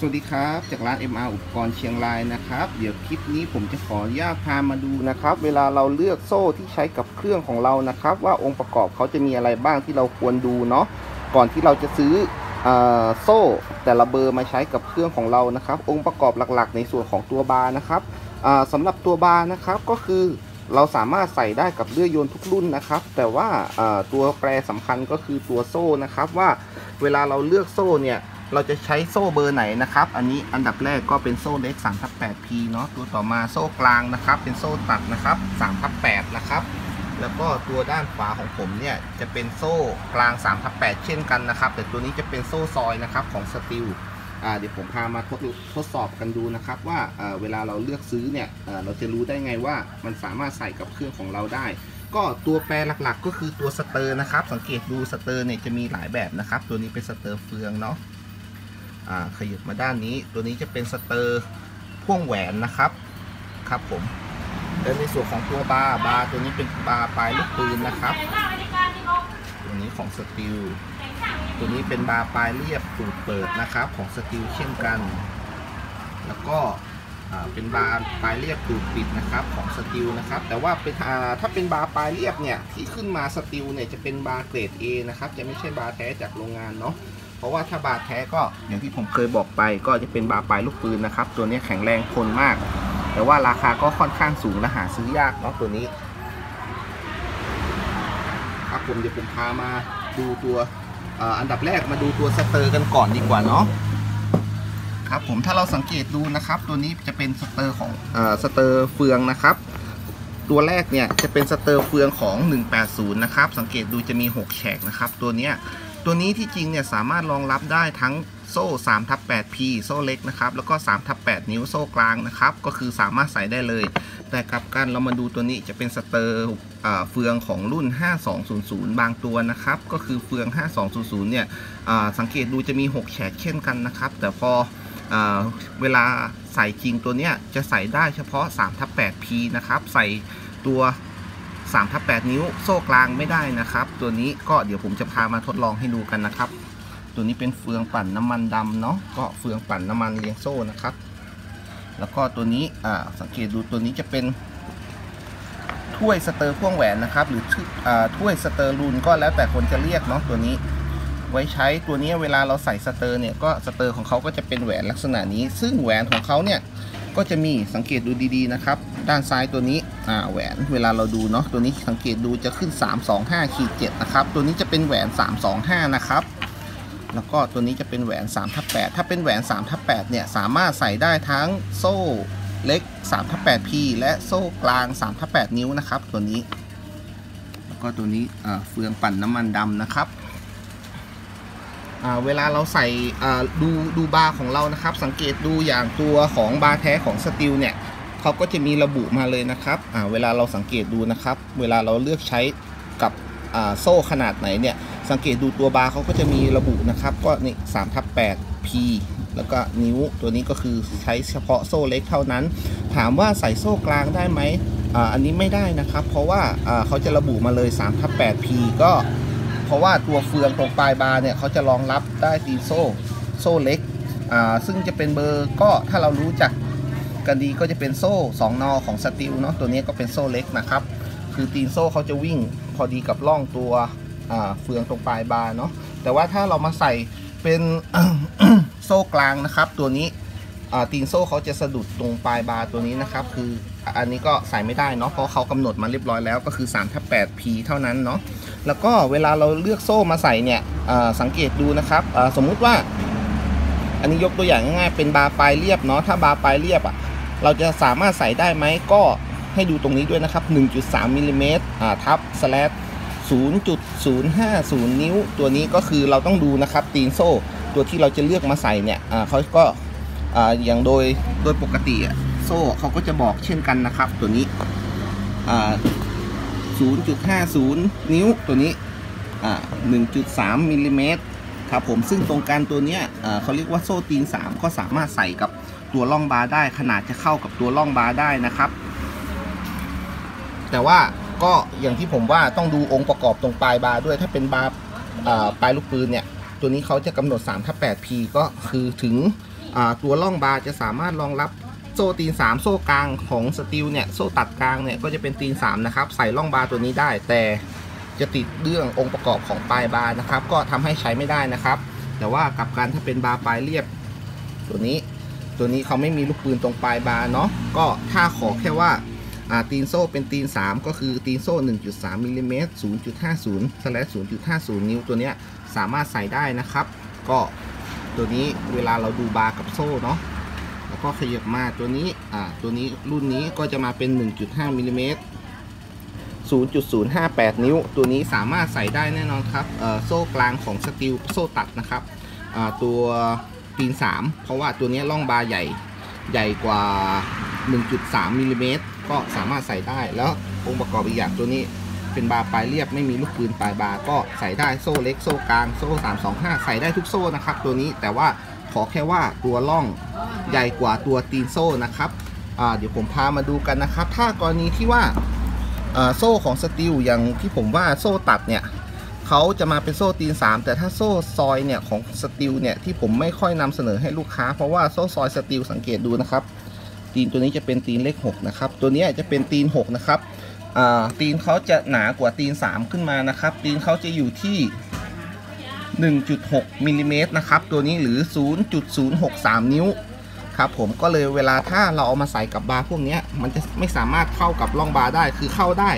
สวัสดีครับจากร้าน MR อุปกรณ์เชียงรายนะครับเดี๋ยวคลิปนี้ผมจะขออนุญาตพามาดูนะครับเวลาเราเลือกโซ่ที่ใช้กับเครื่องของเรานะครับว่าองค์ประกอบเขาจะมีอะไรบ้างที่เราควรดูเนาะก่อนที่เราจะซื้อโซ่แต่ละเบอร์มาใช้กับเครื่องของเรานะครับองค์ประกอบหลักๆในส่วนของตัวบาร์นะครับสำหรับตัวบาร์นะครับก็คือเราสามารถใส่ได้กับเลื่อยยนต์ทุกรุ่นนะครับแต่ว่าตัวแปรสำคัญก็คือตัวโซ่นะครับว่าเวลาเราเลือกโซ่เนี่ยเราจะใช้โซ่เบอร์ไหนนะครับอันนี้อันดับแรกก็เป็นโซ่เล็ก 3/8P เนาะตัวต่อมาโซ่กลางนะครับเป็นโซ่ตัดนะครับ 3/8 นะครับแล้วก็ตัวด้านขวาของผมเนี่ยจะเป็นโซ่กลาง 3/8 เช่นกันนะครับแต่ตัวนี้จะเป็นโซ่ซอยนะครับของสตีลเดี๋ยวผมพามาทดสอบกันดูนะครับว่าเวลาเราเลือกซื้อเนี่ยเราจะรู้ได้ไงว่ามันสามารถใส่กับเครื่องของเราได้ก็ตัวแปรหลักๆก็คือตัวสเตอร์นะครับสังเกตดูสเตอร์เนี่ยจะมีหลายแบบนะครับตัวนี้เป็นสเตอร์เฟืองเนาะขยับมาด้านนี้ตัวนี้จะเป็นสเตอร์พ่วงแหวนนะครับครับผมและในส่วนของตัวบาร์ตัวนี้เป็นบาร์ปลายลูกปืนนะครับตัวนี้ของสตีลตัวนี้เป็นบาร์ปลายเรียบตูดเปิดนะครับของสตีลเช่นกันแล้วก็เป็นบาร์ปลายเรียบตูดปิดนะครับของสตีลนะครับแต่ว่าเป็นถ้าเป็นบาร์ปลายเรียบเนี่ยที่ขึ้นมาสตีลเนี่ยจะเป็นบาร์เกรด A นะครับจะไม่ใช่บาร์แท้จากโรงงานเนาะเพราะว่าถ้าบาร์แท้ก็อย่างที่ผมเคยบอกไปก็จะเป็นบาร์ปลายลูกปืนนะครับตัวนี้แข็งแรงทนมากแต่ว่าราคาก็ค่อนข้างสูงและหาซื้อยากเนาะตัวนี้ครับผมเดี๋ยวผมพามาดูตัวอันดับแรกมาดูตัวสเตอร์กันก่อนดีกว่าเนาะครับผมถ้าเราสังเกตดูนะครับตัวนี้จะเป็นสเตอร์ของสเตอร์เฟืองนะครับตัวแรกเนี่ยจะเป็นสเตอร์เฟืองของ180นะครับสังเกตดูจะมี6แฉกนะครับตัวนี้ที่จริงเนี่ยสามารถรองรับได้ทั้งโซ่ 3/8P โซ่เล็กนะครับแล้วก็ 3/8 นิ้วโซ่กลางนะครับก็คือสามารถใส่ได้เลยแต่กลับกันเรามาดูตัวนี้จะเป็นสเตอร์เฟืองของรุ่น5200บางตัวนะครับก็คือเฟือง5200เนี่ยสังเกตดูจะมี6แฉกเช่นกันนะครับแต่พอเวลาใส่จริงตัวเนี้ยจะใส่ได้เฉพาะ 3/8P นะครับใส่ตัว 3/8 นิ้วโซ่กลางไม่ได้นะครับตัวนี้ก็เดี๋ยวผมจะพามาทดลองให้ดูกันนะครับตัวนี้เป็นเฟืองปั่นน้ำมันดำเนาะก็เฟืองปั่นน้ำมันเลี้ยงโซ่นะครับแล้วก็ตัวนี้สังเกตดูตัวนี้จะเป็นถ้วยสเตอร์พ่วงแหวนนะครับหรือถ้วยสเตอร์รูนก็แล้วแต่คนจะเรียกเนาะตัวนี้ไว้ใช้ตัวนี้เวลาเราใส่สเตอร์เนี่ยก็สเตอร์ของเขาก็จะเป็นแหวนลักษณะนี้ซึ่งแหวนของเขาเนี่ยก็จะมีสังเกตดูดีๆนะครับด้านซ้ายตัวนี้แหวนเวลาเราดูเนาะตัวนี้สังเกตดูจะขึ้น 325-7 นะครับตัวนี้จะเป็นแหวน 325 นะครับแล้วก็ตัวนี้จะเป็นแหวน 3/8 ถ้าเป็นแหวน 3/8 เนี่ยสามารถใส่ได้ทั้งโซ่เล็ก 3/8P และโซ่กลาง 3/8 นิ้วนะครับตัวนี้แล้วก็ตัวนี้เฟืองปั่นน้ำมันดำนะครับเวลาเราใส่ดูบาร์ของเรานะครับสังเกตดูอย่างตัวของบาร์แท้ของสตีลเนี่ยเขาก็จะมีระบุมาเลยนะครับเวลาเราสังเกตดูนะครับเวลาเราเลือกใช้กับโซ่ขนาดไหนเนี่ยสังเกตดูตัวบาร์เขาก็จะมีระบุนะครับก็นี่ 3/8P แล้วก็นิ้วตัวนี้ก็คือใช้เฉพาะโซ่เล็กเท่านั้นถามว่าใส่โซ่กลางได้ไหมอันนี้ไม่ได้นะครับเพราะว่าเขาจะระบุมาเลย 3/8P ก็เพราะว่าตัวเฟืองตรงปลายบาร์เนี่ยเขาจะรองรับได้ตีโซ่เล็กซึ่งจะเป็นเบอร์ก็ถ้าเรารู้จักกันดีก็จะเป็นโซ่2 นอของสตีลเนาะตัวนี้ก็เป็นโซ่เล็กนะครับคือตีนโซ่เขาจะวิ่งพอดีกับร่องตัวเฟืองตรงปลายบาร์เนาะแต่ว่าถ้าเรามาใส่เป็น โซ่กลางนะครับตัวนี้ตีนโซ่เขาจะสะดุดตรงปลายบาร์ตัวนี้นะครับคืออันนี้ก็ใส่ไม่ได้เนาะเพราะเขากำหนดมาเรียบร้อยแล้วก็คือ 3/8P เท่านั้นเนาะแล้วก็เวลาเราเลือกโซ่มาใส่เนี่ยสังเกตดูนะครับสมมุติว่าอันนี้ยกตัวอย่างง่ายๆเป็นบาร์ปลายเรียบเนาะถ้าบาร์ปลายเรียบเราจะสามารถใส่ได้ไหมก็ให้ดูตรงนี้ด้วยนะครับ 1.3 มิลลิเมตรทับสแลช 0.050 นิ้วตัวนี้ก็คือเราต้องดูนะครับตีนโซ่ตัวที่เราจะเลือกมาใส่เนี่ยเขาก็อย่างโดยปกติโซ่เขาก็จะบอกเช่นกันนะครับตัวนี้0.50 นิ้วตัวนี้1.3 มิลลิเมตรครับผมซึ่งตรงกันตัวนี้เขาเรียกว่าโซ่ตีน3ก็สามารถใส่กับตัวร่องบาร์ได้ขนาดจะเข้ากับตัวร่องบาร์ได้นะครับแต่ว่าก็อย่างที่ผมว่าต้องดูองค์ประกอบตรงปลายบาร์ด้วยถ้าเป็นบาร์ปลายลูกปืนเนี่ยตัวนี้เขาจะกำหนด 3/8P ก็คือถึงตัวล่องบาร์จะสามารถรองรับโซ่ตีน3โซ่กลางของสตีลเนี่ยโซ่ตัดกลางเนี่ยก็จะเป็นตีน3นะครับใส่ล่องบาร์ตัวนี้ได้แต่จะติดเรื่ององค์ประกอบของปลายบาร์นะครับก็ทำให้ใช้ไม่ได้นะครับแต่ว่ากลับกันถ้าเป็นบาร์ปลายเรียบตัวนี้เขาไม่มีลูกปืนตรงปลายบาร์เนาะก็ถ้าขอแค่ว่าตีนโซ่เป็นตีน3ก็คือตีนโซ่ 1.3 มิลลิเมตร 0.50/0.50 นิ้วตัวเนี้ยสามารถใส่ได้นะครับก็ตัวนี้เวลาเราดูบาร์กับโซ่เนาะแล้วก็ขยับมาตัวนี้รุ่นนี้ก็จะมาเป็น 1.5 มิลลิเมตร 0.058 นิ้วตัวนี้สามารถใส่ได้แน่นอนครับโซ่กลางของสตีลโซ่ตัดนะครับตัวตีน3เพราะว่าตัวนี้ล่องบาร์ใหญ่กว่า 1.3 มิลลิเมตรก็สามารถใส่ได้แล้วองค์ประกอบอีกอย่างตัวนี้เป็นบาร์ปลายเรียบไม่มีลูกปืนปลายบาร์ก็ใส่ได้โซ่เล็กโซ่กลางโซ่325ใส่ได้ทุกโซ่นะครับตัวนี้แต่ว่าขอแค่ว่าตัวล่องใหญ่กว่าตัวตีนโซ่นะครับเดี๋ยวผมพามาดูกันนะครับถ้ากรณีที่ว่าโซ่ของสตีลอย่างที่ผมว่าโซ่ตัดเนี่ยเขาจะมาเป็นโซ่ตีน3แต่ถ้าโซ่ซอยเนี่ยของสตีลเนี่ยที่ผมไม่ค่อยนำเสนอให้ลูกค้าเพราะว่าโซ่ซอยสตีลสังเกตดูนะครับตีนตัวนี้จะเป็นตีนเลข6นะครับตัวนี้จะเป็นตีน6นะครับตีนเขาจะหนากว่าตีน3ขึ้นมานะครับตีนเขาจะอยู่ที่ 1.6 มิลลิเมตรนะครับตัวนี้หรือ 0.063 นิ้วครับผมก็เลยเวลาถ้าเราเอามาใส่กับบาร์พวกนี้มันจะไม่สามารถเข้ากับร่องบาร์ได้คือเข้าได้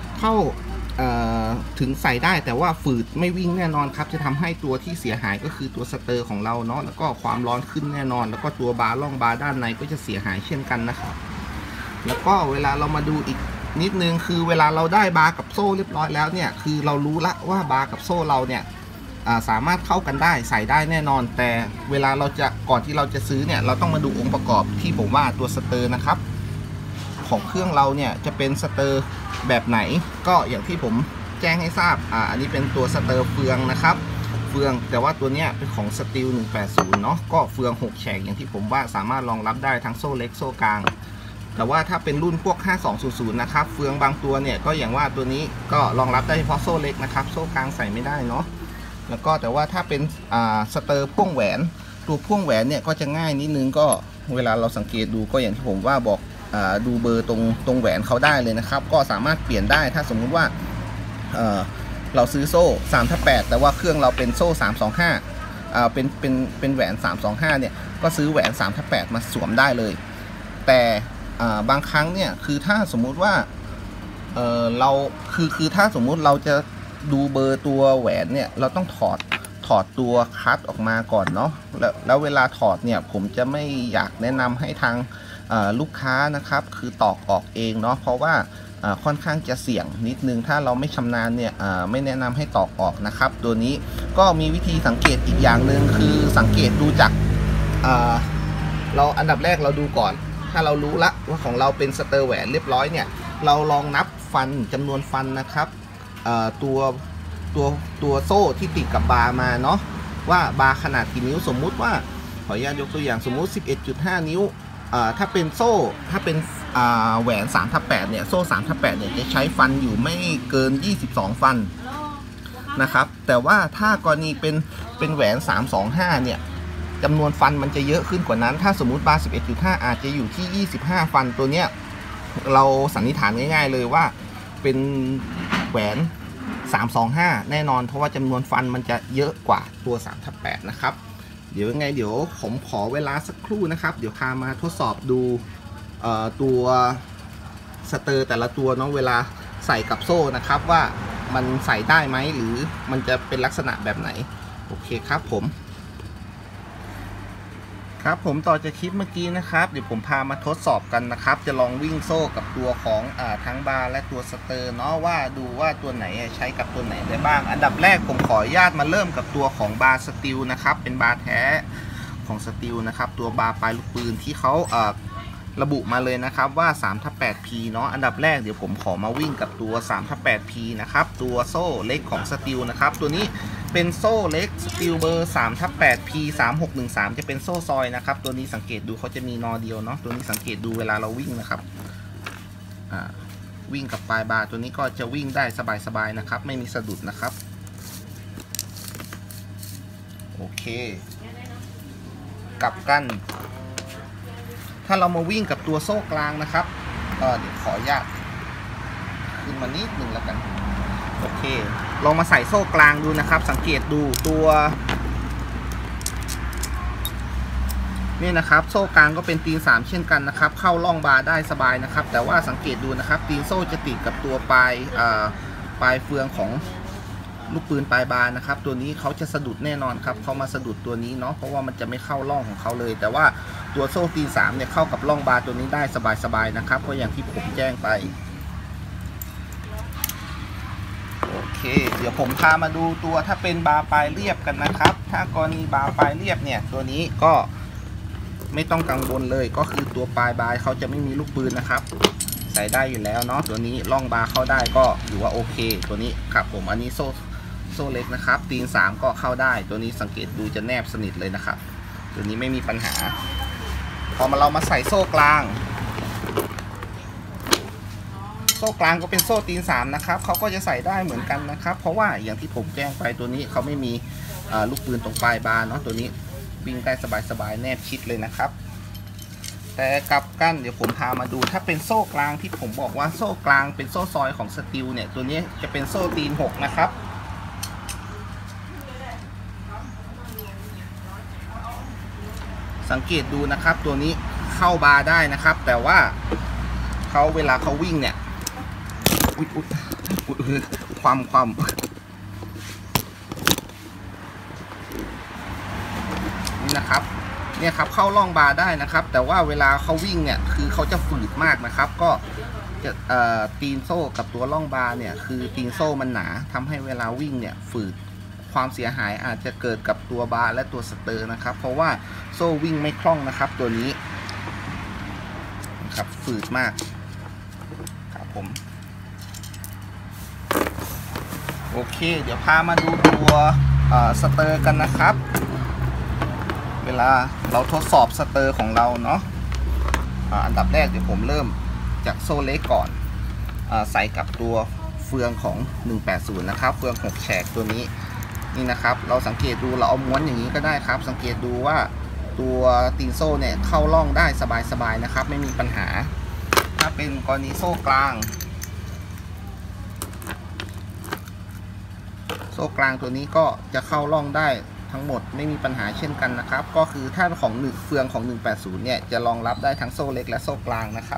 ถึงใส่ได้แต่ว่าฝืดไม่วิ่งแน่นอนครับจะทำให้ตัวที่เสียหายก็คือตัวสเตอร์ของเราเนาะแล้วก็ความร้อนขึ้นแน่นอนแล้วก็ตัวบาร์ร่องบาร์ด้านในก็จะเสียหายเช่นกันนะครับแล้วก็เวลาเรามาดูอีกนิดนึงคือเวลาเราได้บาร์กับโซ่เรียบร้อยแล้วเนี่ยคือเรารู้ละว่าบาร์กับโซ่เราเนี่ยสามารถเข้ากันได้ใส่ได้แน่นอนแต่เวลาเราจะก่อนที่เราจะซื้อเนี่ยเราต้องมาดูองค์ประกอบที่ผมว่าตัวสเตอร์นะครับของเครื่องเราเนี่ยจะเป็นสเตอร์แบบไหนก็อย่างที่ผมแจ้งให้ทราบอันนี้เป็นตัวสเตอร์เฟืองนะครับเฟืองแต่ว่าตัวเนี้ยเป็นของสตีล180เนาะก็เฟือง6แฉกอย่างที่ผมว่าสามารถรองรับได้ทั้งโซ่เล็กโซ่กลางแต่ว่าถ้าเป็นรุ่นพวก5200นะครับเฟืองบางตัวเนี่ยก็อย่างว่าตัวนี้ก็รองรับได้เฉพาะโซ่เล็กนะครับโซ่กลางใส่ไม่ได้เนาะแล้วก็แต่ว่าถ้าเป็นสเตอร์พ่วงแหวนตัวพ่วงแหวนเนี่ยก็จะง่ายนิดนึงก็เวลาเราสังเกตดูก็อย่างที่ผมว่าบอกดูเบอร์ตรงแหวนเขาได้เลยนะครับก็สามารถเปลี่ยนได้ถ้าสมมุติว่าเราซื้อโซ่3/8แต่ว่าเครื่องเราเป็นโซ่325เป็นแหวน325เนี่ยก็ซื้อแหวน3/8มาสวมได้เลยแต่บางครั้งเนี่ยคือถ้าสมมุติว่าเราคือถ้าสมมุติเราจะดูเบอร์ตัวแหวนเนี่ยเราต้องถอดตัวคัตออกมาก่อนเนาะแล้วเวลาถอดเนี่ยผมจะไม่อยากแนะนำให้ทางลูกค้านะครับคือตอกออกเองเนาะเพราะว่าค่อนข้างจะเสี่ยงนิดนึงถ้าเราไม่ชำนาญเนี่ยไม่แนะนำให้ตอกออกนะครับตัวนี้ก็มีวิธีสังเกตอีกอย่างหนึ่งคือสังเกตดูจากเราอันดับแรกเราดูก่อนถ้าเรารู้ละว่าของเราเป็นสเตอร์แหวนเรียบร้อยเนี่ยเราลองนับฟันจำนวนฟันนะครับตัวโซ่ที่ติดกับบาร์มาเนาะว่าบาร์ขนาดกี่นิ้วสมมุติว่าขออนุญาตยกตัวอย่างสมมุติ 11.5 นิ้วถ้าเป็นโซ่ถ้าเป็นแหวน 3/8เนี่ยโซ่ 3/8เนี่ยจะใช้ฟันอยู่ไม่เกิน22ฟันนะครับแต่ว่าถ้ากรณีเป็นแหวน325เนี่ยจำนวนฟันมันจะเยอะขึ้นกว่านั้นถ้าสมมุติบาร์ 11.5 อาจจะอยู่ที่25ฟันตัวเนี้ยเราสันนิษฐานง่ายๆเลยว่าเป็นแหวน325แน่นอนเพราะว่าจำนวนฟันมันจะเยอะกว่าตัว 3/8นะครับเดี๋ยวยังไงเดี๋ยวผมขอเวลาสักครู่นะครับเดี๋ยวพามาทดสอบดูตัวสเตอร์แต่ละตัวเนาะเวลาใส่กับโซ่นะครับว่ามันใส่ได้ไหมหรือมันจะเป็นลักษณะแบบไหนโอเคครับผมต่อจากคลิปเมื่อกี้นะครับเดี๋ยวผมพามาทดสอบกันนะครับจะลองวิ่งโซ่กับตัวของทั้งบาร์และตัวสเตอร์เนาะว่าดูว่าตัวไหนใช้กับตัวไหนได้บ้างอันดับแรกผมขออนุญาตมาเริ่มกับตัวของบาร์สตีลนะครับเป็นบาร์แท้ของสตีลนะครับตัวบาร์ปลายลูกปืนที่เขาระบุมาเลยนะครับว่า 3/8P เนาะอันดับแรกเดี๋ยวผมขอมาวิ่งกับตัว 3/8P นะครับตัวโซ่เล็กของสตีลนะครับตัวนี้เป็นโซ่เล็กสตีลเบอร์ 3/8P 3613จะเป็นโซ่ซอยนะครับตัวนี้สังเกตดูเขาจะมีนอเดียวเนาะตัวนี้สังเกตดูเวลาเราวิ่งนะครับวิ่งกับปลายบาร์ตัวนี้ก็จะวิ่งได้สบายๆนะครับไม่มีสะดุดนะครับโอเคกลับกันถ้าเรามาวิ่งกับตัวโซ่กลางนะครับเดี๋ยวขออนุญาตขึ้นมานิดหนึ่งแล้วกันโอเคลองมาใส่โซ่กลางดูนะครับสังเกตดูตัวนี่นะครับโซ่กลางก็เป็นตีน3เช่นกันนะครับเข้าล่องบาร์ได้สบายนะครับแต่ว่าสังเกตดูนะครับตีนโซ่จะติดกับตัวปลายเฟืองของลูกปืนปลายบาร์นะครับตัวนี้เขาจะสะดุดแน่นอนครับเขามาสะดุดตัวนี้เนาะเพราะว่ามันจะไม่เข้าล่องของเขาเลยแต่ว่าตัวโซ่ตีน3เนี่ยเข้ากับล่องบาร์ตัวนี้ได้สบายๆนะครับก็อย่างที่ผมแจ้งไปโอเคเดี๋ยวผมพามาดูตัวถ้าเป็นบาร์ปลายเรียบกันนะครับถ้ากรณีบาร์ปลายเรียบเนี่ยตัวนี้ก็ไม่ต้องกังวลเลยก็คือตัวปลายบาร์เขาจะไม่มีลูกปืนนะครับใส่ได้อยู่แล้วเนาะตัวนี้ล่องบาร์เข้าได้ก็ถือว่าโอเคตัวนี้ครับผมอันนี้โซ่เล็กนะครับตีน3ก็เข้าได้ตัวนี้สังเกตดูจะแนบสนิทเลยนะครับตัวนี้ไม่มีปัญหาพอเรามาใส่โซ่กลางโซ่กลางก็เป็นโซ่ตีน3นะครับเขาก็จะใส่ได้เหมือนกันนะครับเพราะว่าอย่างที่ผมแจ้งไปตัวนี้เขาไม่มีลูกปืนตรงปลายบาร์เนาะตัวนี้วิ่งได้สบายๆแนบชิดเลยนะครับแต่กลับกันเดี๋ยวผมพามาดูถ้าเป็นโซ่กลางที่ผมบอกว่าโซ่กลางเป็นโซ่ซอยของสตีลเนี่ยตัวนี้จะเป็นโซ่ตีน6นะครับสังเกตดูนะครับตัวนี้เข้าบาร์ได้นะครับแต่ว่าเขาเวลาเขาวิ่งเนี่ยความนี่นะครับเนี่ยครับเข้าล่องบาร์ได้นะครับแต่ว่าเวลาเขาวิ่งเนี่ยคือเขาจะฝืดมากนะครับก็จะตีนโซ่กับตัวล่องบาร์เนี่ยคือตีนโซ่มันหนาทำให้เวลาวิ่งเนี่ยฝืดความเสียหายอาจจะเกิดกับตัวบาร์และตัวสเตอร์นะครับเพราะว่าโซ่วิ่งไม่คล่องนะครับตัวนี้นะครับฝืดมากครับผมโอเคเดี๋ยวพามาดูตัวสเตอร์กันนะครับเวลาเราทดสอบสเตอร์ของเราเนาะอันดับแรกเดี๋ยวผมเริ่มจากโซ่เล็กก่อนใส่กับตัวเฟืองของ180นะครับเฟือง6แฉกตัวนี้นี่นะครับเราสังเกตดูเราเอาม้วนอย่างนี้ก็ได้ครับสังเกตดูว่าตัวตีนโซ่เนี่ยเข้าล่องได้สบายๆนะครับไม่มีปัญหาถ้าเป็นกรณีโซ่กลางตัวนี้ก็จะเข้าล่องได้ทั้งหมดไม่มีปัญหาเช่นกันนะครับก็คือถ้าของเฟืองของ180เนี่ยจะรองรับได้ทั้งโซ่เล็กและโซ่กลางนะครับ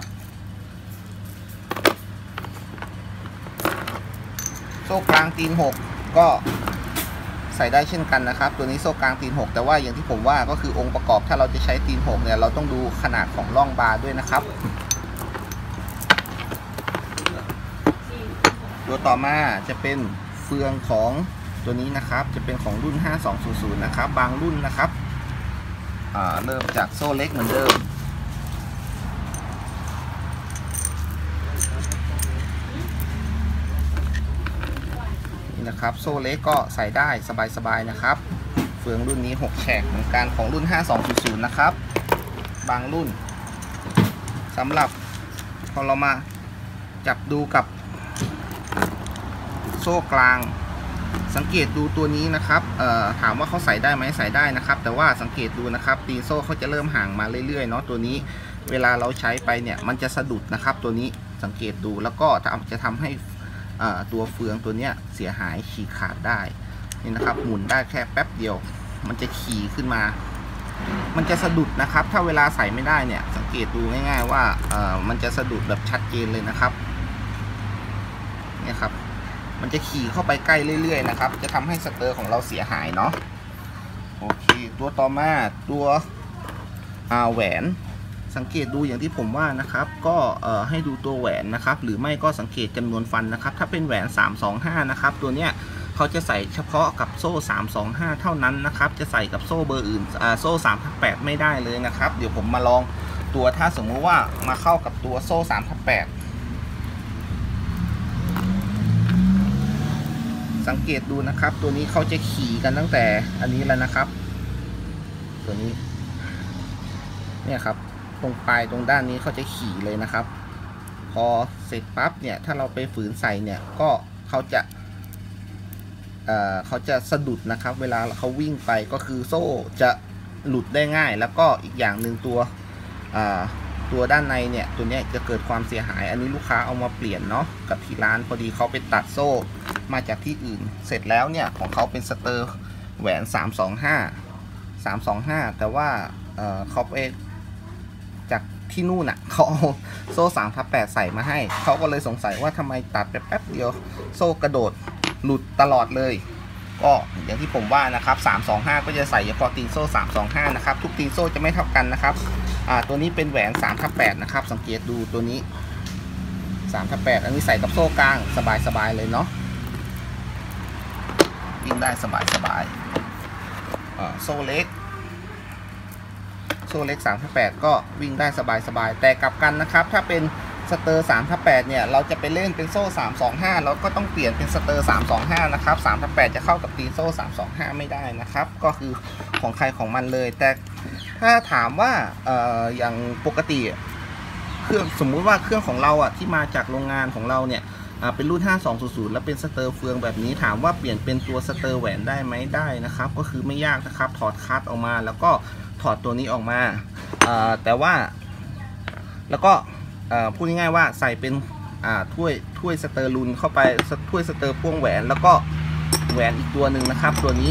โซ่กลางตีน6ก็ใส่ได้เช่นกันนะครับตัวนี้โซ่กลางตีน6แต่ว่าอย่างที่ผมว่าก็คือองค์ประกอบถ้าเราจะใช้ตีน6เนี่ยเราต้องดูขนาดของร่องบาร์ด้วยนะครับตัวต่อมาจะเป็นเฟืองของตัวนี้นะครับจะเป็นของรุ่น5200นะครับบางรุ่นนะครับเริ่มจากโซ่เล็กเหมือนเดิมนี่นะครับโซ่เล็กก็ใส่ได้สบายๆนะครับเฟืองรุ่นนี้6แฉกเหมือนกันของรุ่น5200นะครับบางรุ่นสำหรับพอเรามาจับดูกับโซ่กลางสังเกตดูตัวนี้นะครับถามว่าเขาใส่ได้ไหมใส่ได้นะครับแต่ว่าสังเกตดูนะครับตีนโซ่เขาจะเริ่มห่างมาเรื่อยๆเนาะตัวนี้เวลาเราใช้ไปเนี่ยมันจะสะดุดนะครับตัวนี้สังเกตดูแล้วก็จะทำให้ตัวเฟืองตัวนี้เสียหายฉีกขาดได้นี่นะครับหมุนได้แค่แป๊บเดียวมันจะขี่ขึ้นมามันจะสะดุดนะครับถ้าเวลาใส่ไม่ได้เนี่ยสังเกตดูง่ายๆว่ามันจะสะดุดแบบชัดเจนเลยนะครับเนี่ยครับมันจะขี่เข้าไปใกล้เรื่อยๆนะครับจะทำให้สเตอร์ของเราเสียหายเนาะโอเคตัวต่อมาตัวแหวนสังเกตดูอย่างที่ผมว่านะครับก็ให้ดูตัวแหวนนะครับหรือไม่ก็สังเกตจำนวนฟันนะครับถ้าเป็นแหวน325นะครับตัวเนี้ยเขาจะใส่เฉพาะกับโซ่325เท่านั้นนะครับจะใส่กับโซ่เบอร์อื่นโซ่3-8ไม่ได้เลยนะครับเดี๋ยวผมมาลองตัวถ้าสมมติว่ามาเข้ากับตัวโซ่3-8สังเกตดูนะครับตัวนี้เขาจะขี่กันตั้งแต่อันนี้แล้วนะครับตัวนี้เนี่ยครับตรงปลายตรงด้านนี้เขาจะขี่เลยนะครับพอเสร็จปั๊บเนี่ยถ้าเราไปฝืนใส่เนี่ยก็เขาจะสะดุดนะครับเวลาเขาวิ่งไปก็คือโซ่จะหลุดได้ง่ายแล้วก็อีกอย่างหนึ่งตัวด้านในเนี่ยตัวนี้จะเกิดความเสียหายอันนี้ลูกค้าเอามาเปลี่ยนเนาะกับที่ร้านพอดีเขาไปตัดโซ่มาจากที่อื่นเสร็จแล้วเนี่ยของเขาเป็นสเตอร์แหวน325แต่ว่าเขาไปจากที่นู่นอ่ะเขาเอาโซ่3/8ใส่มาให้เขาก็เลยสงสัยว่าทำไมตัดไปแป๊บเดียวโซ่กระโดดหลุดตลอดเลยก็อย่างที่ผมว่านะครับ325ก็จะใส่เฉพาะตีนโซ่325นะครับทุกตีนโซ่จะไม่เท่ากันนะครับตัวนี้เป็นแหวน3/8นะครับสังเกตดูตัวนี้3/8อันนี้ใส่กับโซ่กลางสบายๆเลยเนาะวิ่งได้สบายโซ่เล็ก3/8ก็วิ่งได้สบายๆแต่กลับกันนะครับถ้าเป็นสเตอร์3/8เนี่ยเราจะไปเล่นเป็นโซ่325แล้วก็ต้องเปลี่ยนเป็นสเตอร์325นะครับ3/8จะเข้ากับตีนโซ่325ไม่ได้นะครับก็คือของใครของมันเลยแต่ถ้าถามว่าอย่างปกติเครื่องสมมุติว่าเครื่องของเราที่มาจากโรงงานของเราเนี่ยเป็นรุ่น5200แล้วเป็นสเตอร์เฟืองแบบนี้ถามว่าเปลี่ยนเป็นตัวสเตอร์แหวนได้ไหมได้นะครับก็คือไม่ยากนะครับถอดคัสออกมาแล้วก็ถอดตัวนี้ออกมาแต่ว่าแล้วก็พูดง่ายๆว่าใส่เป็นถ้วยสเตอร์ลุนเข้าไปถ้วยสเตอร์พ่วงแหวนแล้วก็แหวนอีกตัวหนึ่งนะครับตัวนี้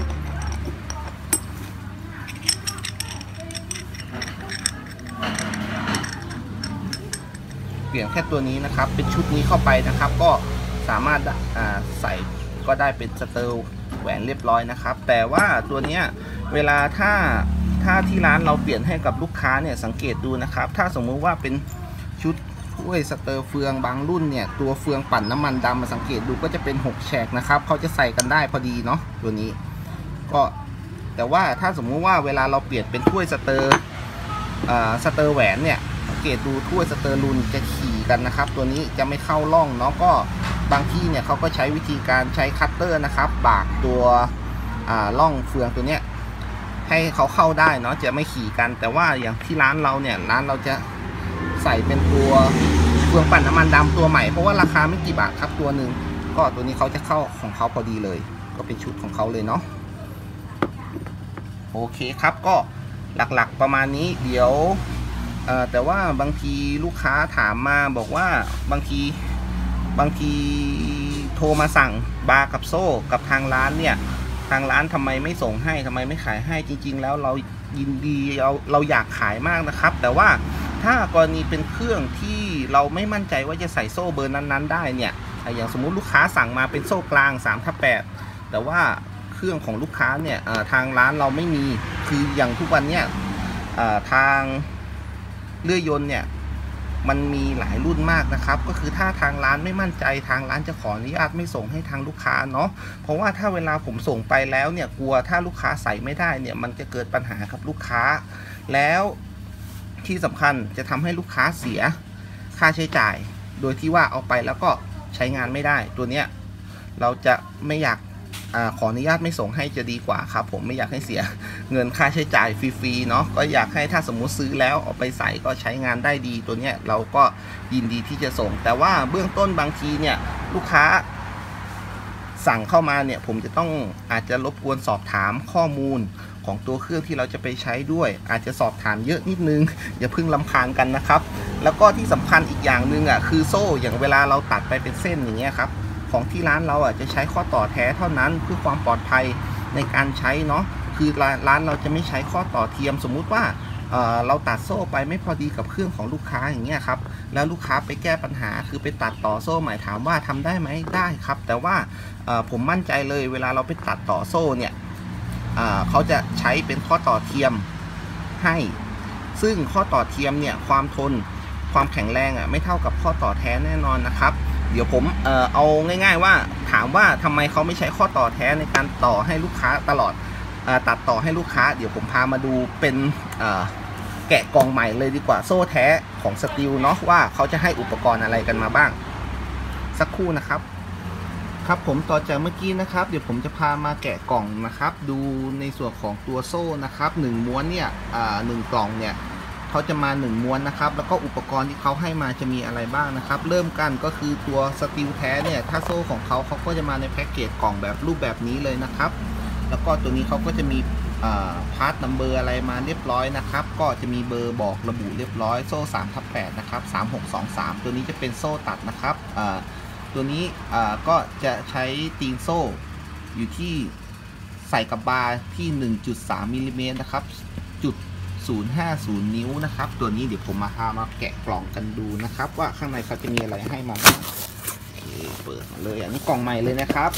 เปลี่ยนแค่ตัวนี้นะครับเป็นชุดนี้เข้าไปนะครับก็สามารถใส่ก็ได้เป็นสเตอร์แหวนเรียบร้อยนะครับแต่ว่าตัวนี้เวลาถ้าที่ร้านเราเปลี่ยนให้กับลูกค้าเนี่ยสังเกตดูนะครับถ้าสมมุติว่าเป็นชุดถ้วยสเตอร์เฟืองบางรุ่นเนี่ยตัวเฟืองปั่นน้ำมันดำมาสังเกตดูก็จะเป็น6แฉกนะครับเขาจะใส่กันได้พอดีเนาะตัวนี้ก็แต่ว่าถ้าสมมุติว่าเวลาเราเปลี่ยนเป็นถ้วยสเตอร์แหวนเนี่ยสังเกตดูถ้วยสเตอร์ลุนจะขี่กันนะครับตัวนี้จะไม่เข้าร่องเนาะก็บางที่เนี่ยเขาก็ใช้วิธีการใช้คัตเตอร์นะครับบากตัวร่องเฟืองตัวเนี้ยให้เขาเข้าได้เนาะจะไม่ขี่กันแต่ว่าอย่างที่ร้านเราเนี่ยร้านเราจะใส่เป็นตัวเฟืองปั่นน้ำมันดำตัวใหม่เพราะว่าราคาไม่กี่บาทครับตัวหนึ่งก็ตัวนี้เขาจะเข้าของเขาพอดีเลยก็เป็นชุดของเขาเลยเนาะโอเคครับก็หลักๆประมาณนี้เดี๋ยวแต่ว่าบางทีลูกค้าถามมาบอกว่าบางทีโทรมาสั่งบาร์กับโซ่กับทางร้านเนี่ยทางร้านทำไมไม่ส่งให้ทำไมไม่ขายให้จริงๆแล้วเรายินดีเราอยากขายมากนะครับแต่ว่าถ้ากรณีเป็นเครื่องที่เราไม่มั่นใจว่าจะใส่โซ่เบอร์นั้นๆได้เนี่ยอย่างสมมุติลูกค้าสั่งมาเป็นโซ่กลาง3/8แต่ว่าเครื่องของลูกค้าเนี่ยทางร้านเราไม่มีคืออย่างทุกวันเนี่ยทางเลื่อยยนต์เนี่ยมันมีหลายรุ่นมากนะครับก็คือถ้าทางร้านไม่มั่นใจทางร้านจะขออนุญาตไม่ส่งให้ทางลูกค้าเนาะเพราะว่าถ้าเวลาผมส่งไปแล้วเนี่ยกลัวถ้าลูกค้าใส่ไม่ได้เนี่ยมันจะเกิดปัญหากับลูกค้าแล้วที่สำคัญจะทำให้ลูกค้าเสียค่าใช้จ่ายโดยที่ว่าเอาไปแล้วก็ใช้งานไม่ได้ตัวเนี้ยเราจะไม่อยากขออนุญาตไม่ส่งให้จะดีกว่าครับผมไม่อยากให้เสียเงินค่าใช้จ่ายฟรีๆเนาะก็อยากให้ถ้าสมมุติซื้อแล้วเอาไปใส่ก็ใช้งานได้ดีตัวเนี้ยเราก็ยินดีที่จะส่งแต่ว่าเบื้องต้นบางทีเนี่ยลูกค้าสั่งเข้ามาเนี่ยผมจะต้องอาจจะรบกวนสอบถามข้อมูลของตัวเครื่องที่เราจะไปใช้ด้วยอาจจะสอบถามเยอะนิดนึงอย่าเพิ่งรำคาญกันนะครับแล้วก็ที่สำคัญอีกอย่างหนึ่งคือโซ่อย่างเวลาเราตัดไปเป็นเส้นอย่างเงี้ยครับของที่ร้านเราจะใช้ข้อต่อแท้เท่านั้นเพื่อความปลอดภัยในการใช้เนาะคือร้านเราจะไม่ใช้ข้อต่อเทียมสมมุติว่าเราตัดโซ่ไปไม่พอดีกับเครื่องของลูกค้าอย่างเงี้ยครับแล้วลูกค้าไปแก้ปัญหาคือไปตัดต่อโซ่ใหม่ถามว่าทำได้ไหมได้ครับแต่ว่าผมมั่นใจเลยเวลาเราไปตัดต่อโซ่เนี่ยเขาจะใช้เป็นข้อต่อเทียมให้ซึ่งข้อต่อเทียมเนี่ยความทนความแข็งแรงไม่เท่ากับข้อต่อแท้แน่นอนนะครับเดี๋ยวผมเอาง่ายๆว่าถามว่าทำไมเขาไม่ใช้ข้อต่อแท้ในการต่อให้ลูกค้าตลอดตัดต่อให้ลูกค้าเดี๋ยวผมพามาดูเป็นแกะกล่องใหม่เลยดีกว่าโซ่แท้ของสตีลเนาะว่าเขาจะให้อุปกรณ์อะไรกันมาบ้างสักครู่นะครับครับผมต่อจากเมื่อกี้นะครับเดี๋ยวผมจะพามาแกะกล่องนะครับดูในส่วนของตัวโซ่นะครับ1ม้วนเนี่ย1กล่องเนี่ยเขาจะมา1ม้วนนะครับแล้วก็อุปกรณ์ที่เขาให้มาจะมีอะไรบ้างนะครับเริ่มกันก็คือตัวสตีลแท้เนี่ยถ้าโซ่ของเขาก็จะมาในแพ็กเกจกล่องแบบรูปแบบนี้เลยนะครับแล้วก็ตัวนี้เขาก็จะมีพาร์ทนัมเบอร์อะไรมาเรียบร้อยนะครับก็จะมีเบอร์บอกระบุเรียบร้อยโซ่ 3/8 นะครับ3623ตัวนี้จะเป็นโซ่ตัดนะครับตัวนี้ก็จะใช้ตีนโซ่อยู่ที่ใส่กับบาร์ที่ 1.3 มิลลิเมตรนะครับจุด050 นิ้วนะครับตัวนี้เดี๋ยวผมมาแกะกล่องกันดูนะครับว่าข้างในเขาจะมีอะไรให้มาบ้างเปิดมาเลยอันนี้กล่องใหม่เลยนะครับ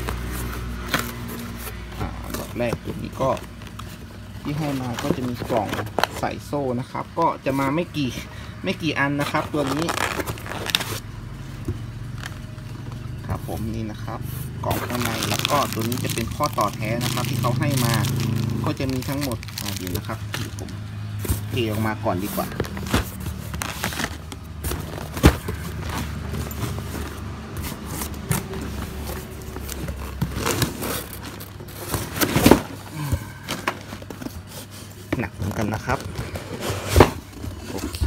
แบบแรกตัวนี้ก็ที่ให้มาก็จะมีกล่องใส่โซ่นะครับก็จะมาไม่กี่อันนะครับตัวนี้ครับผมนี่นะครับกล่องข้างในแล้วก็ตัวนี้จะเป็นข้อต่อแท้นะครับที่เขาให้มาก็จะมีทั้งหมดเดี๋ยวนะครับเดี๋ยวผมเทออกมาก่อนดีกว่าหนักเหมือนกันนะครับโอเค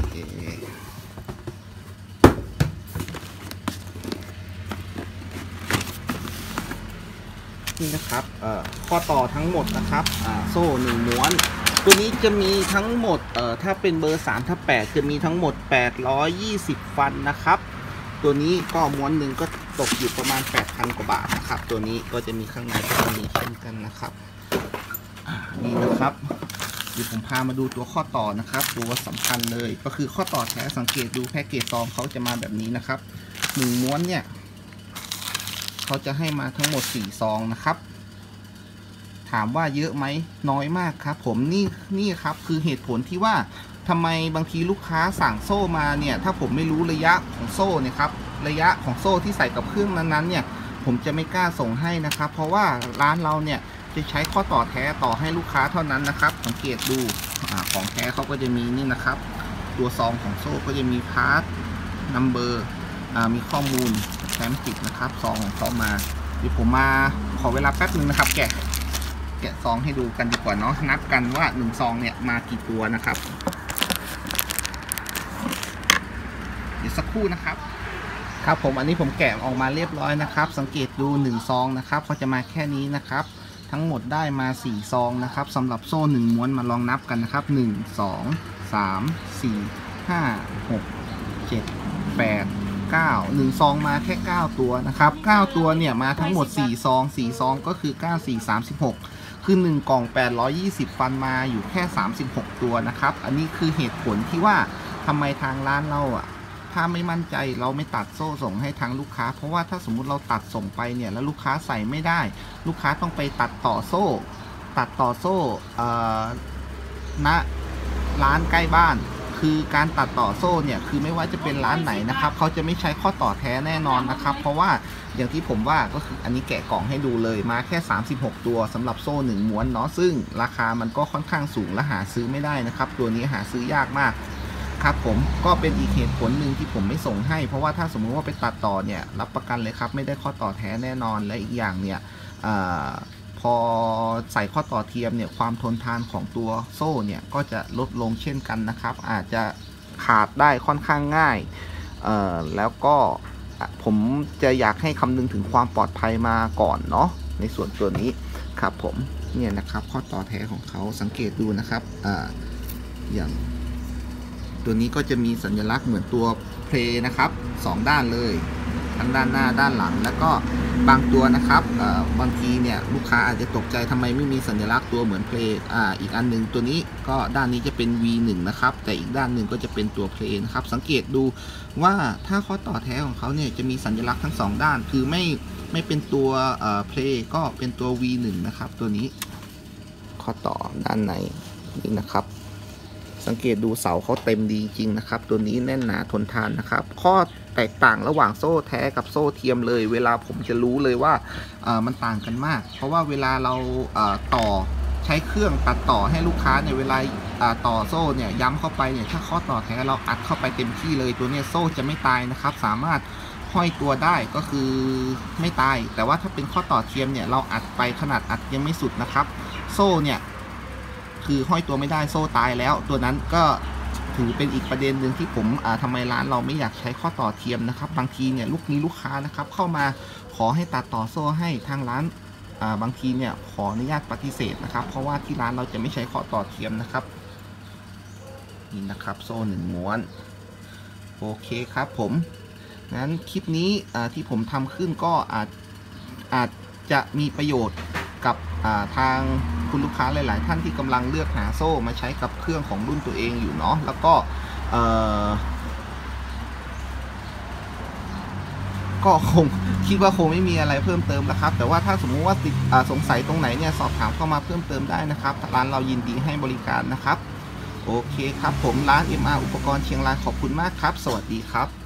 นี่นะครับข้อต่อทั้งหมดนะครับโซ่1ม้วนตัวนี้จะมีทั้งหมดถ้าเป็นเบอร์ 3/8 จะมีทั้งหมด820ฟันนะครับตัวนี้ก็ม้วนหนึ่งก็ตกอยู่ประมาณ 8,000 กว่าบาทนะครับตัวนี้ก็จะมีข้างในก็จะมีเช่นกันนะครับนี่นะครับเดี๋ยวผมพามาดูตัวข้อต่อนะครับตัวสำคัญเลยก็คือข้อต่อแท้สังเกตดูแพ็กเกจซองเขาจะมาแบบนี้นะครับ1ม้วนเนี่ยเขาจะให้มาทั้งหมด4ซองนะครับถามว่าเยอะไหมน้อยมากครับผมนี่ครับคือเหตุผลที่ว่าทำไมบางทีลูกค้าสั่งโซ่มาเนี่ยถ้าผมไม่รู้ระยะของโซ่เนี่ยครับระยะของโซ่ที่ใส่กับเครื่องนั้นๆเนี่ยผมจะไม่กล้าส่งให้นะครับเพราะว่าร้านเราเนี่ยจะใช้ข้อต่อแท้ต่อให้ลูกค้าเท่านั้นนะครับสังเกตดูของแท้เขาก็จะมีนี่นะครับตัวซองของโซ่ก็จะมีพาร์ทนัมเบอร์มีข้อมูลแฟ้มติดนะครับซองของเขามาเดี๋ยวผมมาขอเวลาแป๊บนึงนะครับแกะซองให้ดูกันดีกว่าเนาะนับกันว่า1ซองเนี่ยมากี่ตัวนะครับเดี๋ยวสักครู่นะครับครับผมอันนี้ผมแกะออกมาเรียบร้อยนะครับสังเกตดู1ซองนะครับเขาจะมาแค่นี้นะครับทั้งหมดได้มา4ซองนะครับสำหรับโซ่1ม้วนมาลองนับกันนะครับ1 2 3 4 5 6 7 8 9 1ซองมาแค่9ตัวนะครับ9ตัวเนี่ยมาทั้งหมด4ซอง4ซองก็คือ9 4 36คือ1กล่อง820ฟันมาอยู่แค่36ตัวนะครับอันนี้คือเหตุผลที่ว่าทำไมทางร้านเราถ้าไม่มั่นใจเราไม่ตัดโซ่ส่งให้ทางลูกค้าเพราะว่าถ้าสมมุติเราตัดส่งไปเนี่ยแล้วลูกค้าใส่ไม่ได้ลูกค้าต้องไปตัดต่อโซ่ณร้านใกล้บ้านคือการตัดต่อโซ่เนี่ยคือไม่ว่าจะเป็นร้านไหนนะครับเขาจะไม่ใช้ข้อต่อแท้แน่นอนนะครับเพราะว่าอย่างที่ผมว่าก็คืออันนี้แกะกล่องให้ดูเลยมาแค่36ตัวสำหรับโซ่1ม้วนเนาะซึ่งราคามันก็ค่อนข้างสูงและหาซื้อไม่ได้นะครับตัวนี้หาซื้อยากมากครับผมก็เป็นอีกเหตุผลหนึ่งที่ผมไม่ส่งให้เพราะว่าถ้าสมมุติว่าไปตัดต่อเนี่ยรับประกันเลยครับไม่ได้ข้อต่อแท้แน่นอนและอีกอย่างเนี่ยพอใส่ข้อต่อเทียมเนี่ยความทนทานของตัวโซ่เนี่ยก็จะลดลงเช่นกันนะครับอาจจะขาดได้ค่อนข้างง่ายแล้วก็ผมจะอยากให้คำนึงถึงความปลอดภัยมาก่อนเนาะในส่วนตัวนี้ครับผมเนี่ยนะครับข้อต่อแท้ของเขาสังเกตดูนะครับอย่างตัวนี้ก็จะมีสัญลักษณ์เหมือนตัวเพลย์นะครับ2ด้านเลยทั้งด้านหน้าด้านหลังแล้วก็บางตัวนะครับบางทีเนี่ยลูกค้าอาจจะตกใจทำไมไม่มีสัญลักษณ์ตัวเหมือนเพลย์อีกอันหนึ่งตัวนี้ก็ด้านนี้จะเป็น V1 นะครับแต่อีกด้านหนึ่งก็จะเป็นตัวเพลย์นะครับสังเกตดูว่าถ้าข้อต่อแท้ของเขาเนี่ยจะมีสัญลักษณ์ทั้ง2ด้านคือไม่เป็นตัวเพลย์ก็เป็นตัว V1 นะครับตัวนี้ข้อต่อด้านในนี่นะครับสังเกตดูเสาเขาเต็มดีจริงนะครับตัวนี้แน่นหนาทนทานนะครับข้อแตกต่างระหว่างโซ่แท้กับโซ่เทียมเลยเวลาผมจะรู้เลยว่ามันต่างกันมากเพราะว่าเวลาเราต่อใช้เครื่องตัดต่อให้ลูกค้าเนี่ยเวลาต่อโซ่เนี่ยย้ำเข้าไปเนี่ยถ้าข้อต่อแท้เราอัดเข้าไปเต็มที่เลยตัวนี้โซ่จะไม่ตายนะครับสามารถห้อยตัวได้ก็คือไม่ตายแต่ว่าถ้าเป็นข้อต่อเทียมเนี่ยเราอัดไปขนาดอัดยังไม่สุดนะครับโซ่เนี่ยคือห้อยตัวไม่ได้โซ่ตายแล้วตัวนั้นก็ถือเป็นอีกประเด็นหนึ่งที่ผมทำไมร้านเราไม่อยากใช้ข้อต่อเทียมนะครับบางทีเนี่ยลูกค้านะครับเข้ามาขอให้ตัดต่อโซ่ให้ทางร้านบางทีเนี่ยขออนุญาตปฏิเสธนะครับเพราะว่าที่ร้านเราจะไม่ใช้ข้อต่อเทียมนะครับนี่นะครับโซ่1ม้วนโอเคครับผมงั้นคลิปนี้ที่ผมทำขึ้นก็อาจจะมีประโยชน์กับทางคุณลูกค้าหลายๆท่านที่กำลังเลือกหาโซ่มาใช้กับเครื่องของรุ่นตัวเองอยู่เนาะแล้วก็คงคิดว่าคงไม่มีอะไรเพิ่มเติมนะครับแต่ว่าถ้าสมมุติว่าสงสัยตรงไหนเนี่ยสอบถามเข้ามาเพิ่มเติมได้นะครับร้านเรายินดีให้บริการนะครับโอเคครับผมร้าน MR อุปกรณ์เชียงรายขอบคุณมากครับสวัสดีครับ